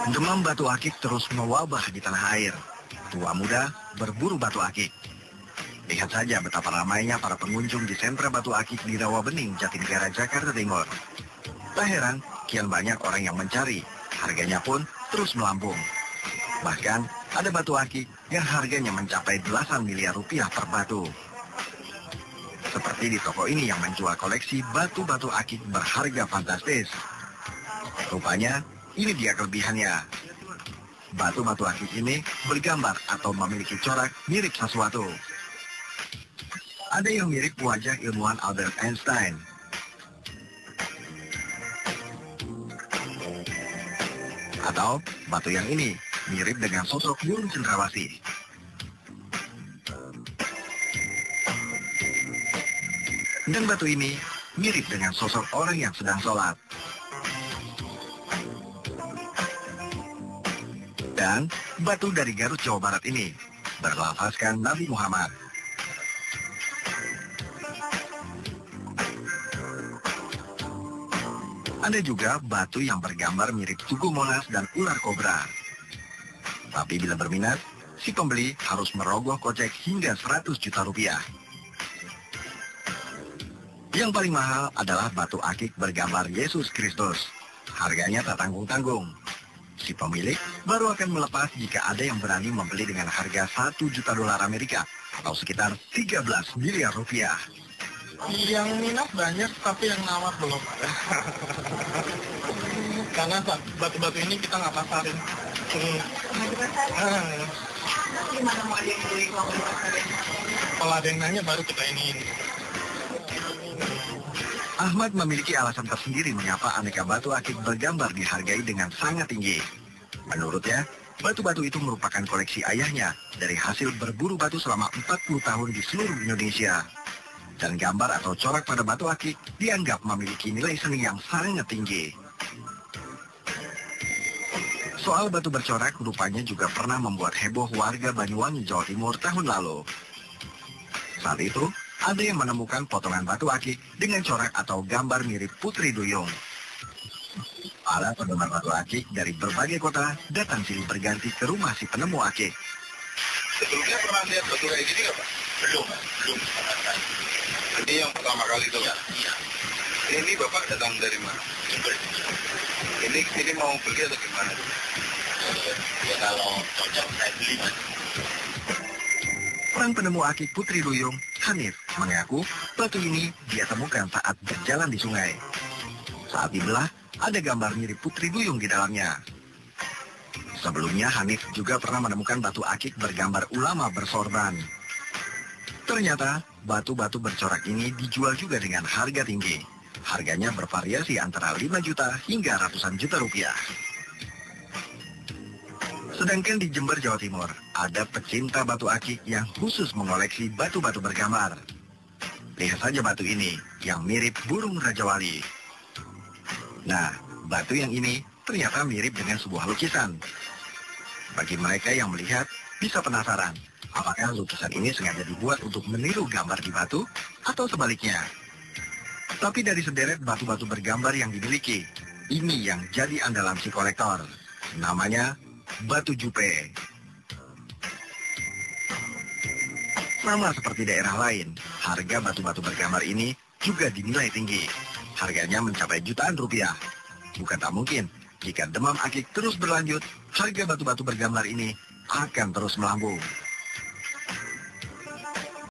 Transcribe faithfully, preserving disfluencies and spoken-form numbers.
Demam batu akik terus mewabah di tanah air. Tua muda berburu batu akik. Lihat saja betapa ramainya para pengunjung di sentra batu akik di Rawabening, Jatinegara, Jakarta Timur. Tak heran, kian banyak orang yang mencari. Harganya pun terus melambung. Bahkan, ada batu akik yang harganya mencapai belasan miliar rupiah per batu. Seperti di toko ini yang menjual koleksi batu-batu akik berharga fantastis. Rupanya, ini dia kelebihannya. Batu-batu akik ini bergambar atau memiliki corak mirip sesuatu. Ada yang mirip wajah ilmuwan Albert Einstein. Atau batu yang ini mirip dengan sosok burung cendrawasih. Dan batu ini mirip dengan sosok orang yang sedang sholat. Dan batu dari Garut, Jawa Barat ini berlafazkan Nabi Muhammad. Ada juga batu yang bergambar mirip Tugu Monas dan ular kobra. Tapi bila berminat, si pembeli harus merogoh kocek hingga seratus juta rupiah. Yang paling mahal adalah batu akik bergambar Yesus Kristus. Harganya tak tanggung-tanggung. Si pemilik baru akan melepas jika ada yang berani membeli dengan harga satu juta dolar Amerika atau sekitar tiga belas miliar rupiah. Yang minat banyak, tapi yang nawar belum ada. Karena batu-batu ini kita nggak pasarin. Nggak dipasarin? Gimana mau ada yang beli kalau nggak dipasarin? Kalau ada yang nanya baru kita iniin. Ahmad memiliki alasan tersendiri mengapa aneka batu akik bergambar dihargai dengan sangat tinggi. Menurutnya, batu-batu itu merupakan koleksi ayahnya dari hasil berburu batu selama empat puluh tahun di seluruh Indonesia. Dan gambar atau corak pada batu akik dianggap memiliki nilai seni yang sangat tinggi. Soal batu bercorak rupanya juga pernah membuat heboh warga Banyuwangi, Jawa Timur tahun lalu. Saat itu, ada yang menemukan potongan batu akik dengan corak atau gambar mirip Putri Duyung. Para penggemar batu akik dari berbagai kota datang silih berganti ke rumah si penemu akik. Sebelumnya pernah lihat batu kayak gini nggak, Pak? Belum, belum. Ini yang pertama kali itu, Pak? Iya. Ini Bapak datang dari mana? Jember. Ini ini mau beli atau gimana? Ya kalau cocok saya beli, Pak. Orang penemu akik Putri Duyung, Hanif, mengaku batu ini dia temukan saat berjalan di sungai. Saat dibelah, ada gambar mirip Putri Duyung di dalamnya. Sebelumnya, Hanif juga pernah menemukan batu akik bergambar ulama bersorban. Ternyata, batu-batu bercorak ini dijual juga dengan harga tinggi. Harganya bervariasi antara lima juta hingga ratusan juta rupiah. Sedangkan di Jember, Jawa Timur, ada pecinta batu akik yang khusus mengoleksi batu-batu bergambar. Lihat saja batu ini, yang mirip burung Raja Wali. Nah, batu yang ini ternyata mirip dengan sebuah lukisan. Bagi mereka yang melihat, bisa penasaran, apakah lukisan ini sengaja dibuat untuk meniru gambar di batu, atau sebaliknya. Tapi dari sederet batu-batu bergambar yang dimiliki, ini yang jadi andalan si kolektor. Namanya Batu Jupe. Sama seperti daerah lain, harga batu-batu bergambar ini juga dinilai tinggi. Harganya mencapai jutaan rupiah. Bukan tak mungkin, jika demam akik terus berlanjut, harga batu-batu bergambar ini akan terus melambung.